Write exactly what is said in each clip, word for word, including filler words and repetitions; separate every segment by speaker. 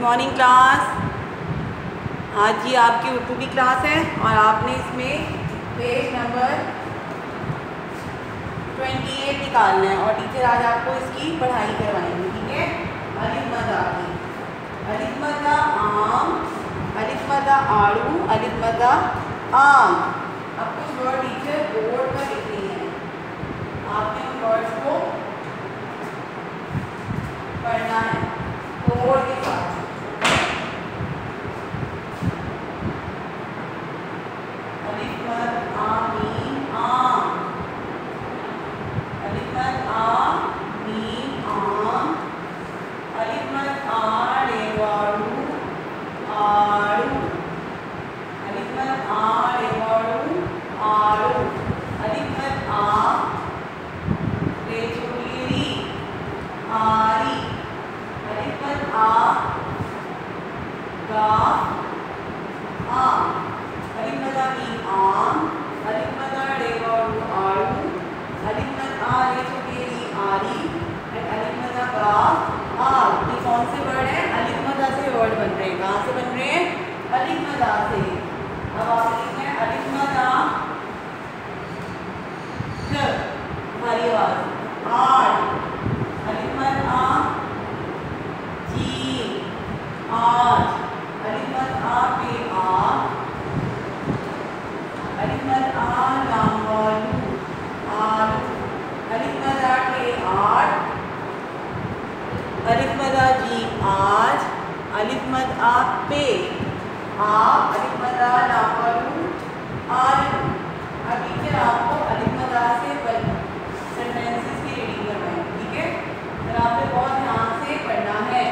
Speaker 1: Morning class. आज ये आपकी उर्दू की क्लास है और आपने इसमें पेज नंबर अट्ठाईस निकालना है और टीचर आज आपको इसकी पढ़ाई करवाएंगे। ठीक है, अलिफ मद आ की अलिफ मद आम, अलिफ मद आड़ू, अलिफ मद आम। अब कुछ वर्ड टीचर बोर्ड पर लिख रही हैं, आपने उन वर्ड्स को पढ़ना है तोड़ के साथ। अलिफ मद आ मीम आम, अलिफ मद आ मीम आम, अलिफ मद आ रेवाड़ू आड़ू, अलिफ मद आ रेवाड़ू आड़ू, अलिफ मद आ रे छोटी री आरी, अलिफ मद आ गा आ, अलिफ मद आ मीम आम, अलिफ मद आ रेवाड़ू आड़ू, अलिफ मद आ रे छोटी री आरी, अलिफ मद आ गा आ। ये कौन से वर्ड है? अलिफ मद आ से वर्ड बन रहे हैं। कहाँ से बन रहे हैं? अलिफ मद आ से। अब आप लिखते हैं अलिफ मद आ ज, हमारी आवाज आठ, अलिफ मद आ जी आज, अलिफ मद आ पे आ, अलिफ मद आ लाम वालू आलू, अलिफ मद आ टे आठ, अलिफ मद आ जी आज, अलिफ मद आ पे आ, अलिफ मद आ लाम वालू आलू। अब टीचर आपको अलिफ मद आ से सेंटेंसेस की रीडिंग करवाएंगे। ठीक है, फिर आपने बहुत ध्यान से पढ़ना है।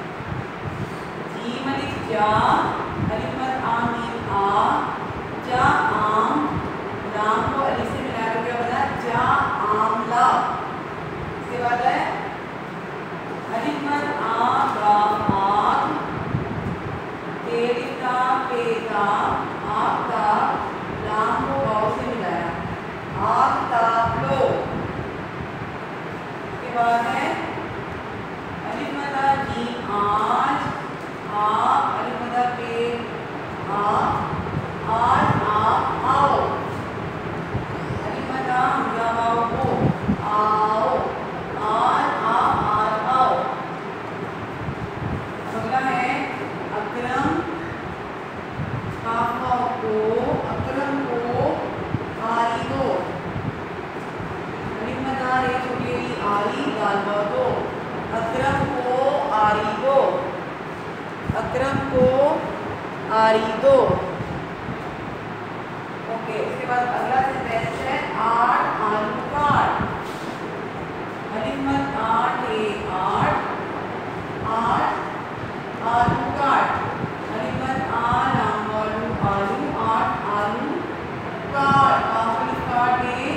Speaker 1: जीम अलिफ जा, अलिफ मद आ मीम आ, जा आम, लाम को अलिफ से मिला कर क्या बना? जा आमला। इसके बाद है अलिफ मद आ गा आग, तेरी का पे का आग का, लाम को गाँव से मिलाया आग ताप लो। इसके बाद है अलिफ मद आ जी आज आ, अलिफ मद आ पे आ, आज आप आओ, अलिफ मद आ हमजा वाओ हो आओ, आज आप आज आओ। अगला है अकरम काफ वाओ को, अकरम को आरी दो, अलिफ मद आ रे छोटी री आरी दाल वाओ दो, अकरम को आरी दो, अकरम को आरी दो। ओके, उसके बाद अगला सेंटेंस है आठ आलू काट, अलिफ मद आ टे आठ, आठ आलू काट, अलिफ मद आ लाम वालू आलू, आठ आलू काट, काफिल काटे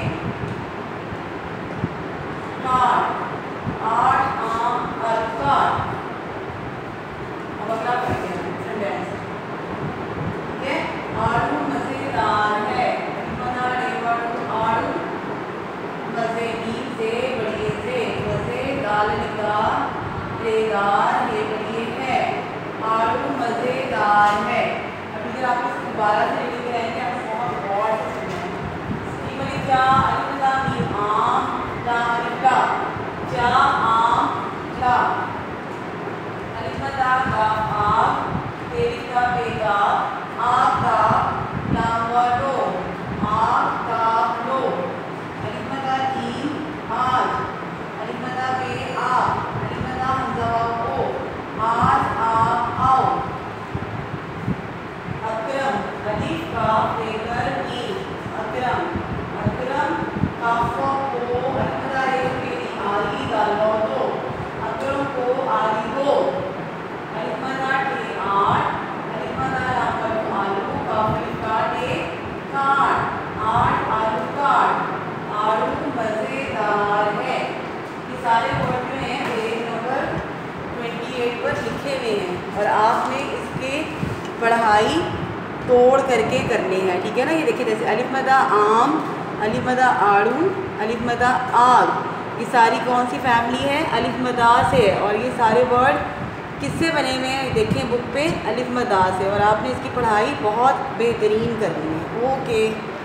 Speaker 1: काट, आठ आम आलू काट। अब अगला करते हैं सेंटेंस। ठीक है, आलू मजेदार है, अलिफ मद आ रेवाड़ू आड़ू, मजे नीम से बढ़िए से, मजे दाल निगाह रेदार ये बढ़िए है, आड़ू मजेदार है। अब इधर आपको दोबारा से रीडिंग कराएंगे, आपको बहुत गौर से सुनना है। स्टीम अलिफ जा, अलिफ मद आ मीम आम, ला अलिफ ला, जा आम ला, अलिफ मद आ गा आग, तेरी का बेगा आग का, लाम वालो आग ताप लो, अलिफ मद आ जीम आज, अलिफ मद आ पे आ, अलिफ मद आ हमजा वाओ को आज आप आओ। अकरम अलिफ काफ लेकर मीम, अकरम, अकरम काफ वाओ को, अलिफ मद आ रे पेरी आरी दाल वाओ दो, अकरम को आरी दो, अलिफ मद आ टे आठ, अलिफ मद आ लाम वालू आलू, काफिल काटे काट, आठ आलू काट, आड़ू मजेदार है। ये सारे वर्ड जो हैं पेज नंबर अट्ठाईस पर लिखे हुए हैं और आपने इसके पढ़ाई तोड़ करके करनी है। ठीक है ना, ये देखिए जैसे अलिफ मद आ आम, अलिफ मद आ आड़ू, अलिफ मद आ आग, ये सारी कौन सी फैमिली है? अलिफ मद आ से है और ये सारे वर्ड किससे बने हुए हैं देखें बुक पे, अलिफ मदा से, और आपने इसकी पढ़ाई बहुत बेहतरीन करनी है। ओके।